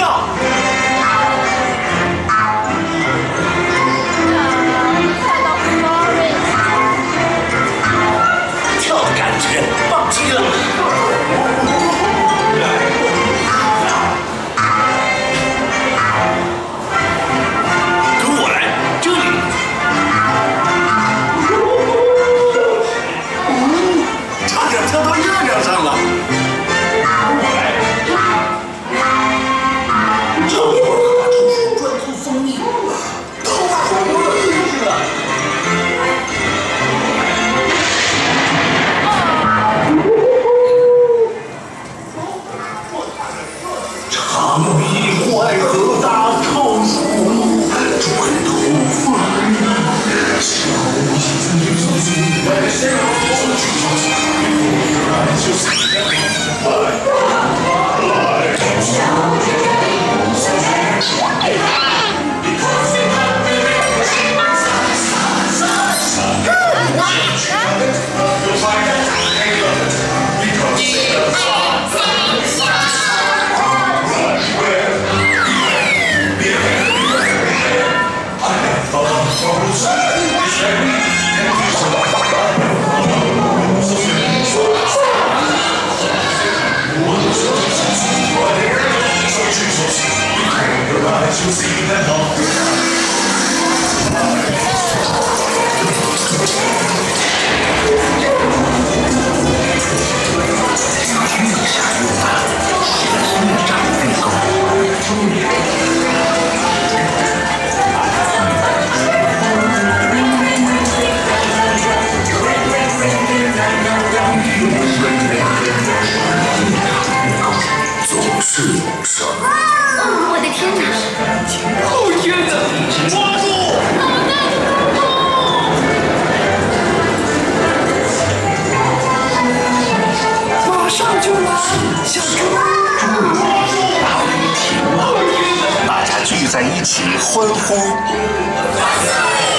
跳。 棒极了！跟我来，这里。差点跳到月亮上了。跟我来。这会儿可把图书专图蜂蜜，头发都磨得真是的。 长臂怪和大臭鼠，转头风小我的天哪！ 哦天哪！抓住！马上就来！小猪！ 大雨停了，大家聚在一起欢呼。